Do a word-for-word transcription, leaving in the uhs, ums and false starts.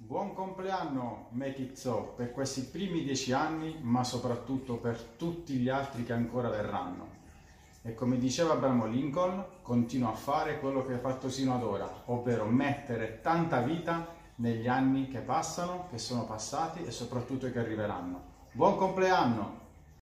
Buon compleanno Make It So per questi primi dieci anni, ma soprattutto per tutti gli altri che ancora verranno. E come diceva Abramo Lincoln, continua a fare quello che hai fatto sino ad ora, ovvero mettere tanta vita negli anni che passano, che sono passati e soprattutto che arriveranno. Buon compleanno!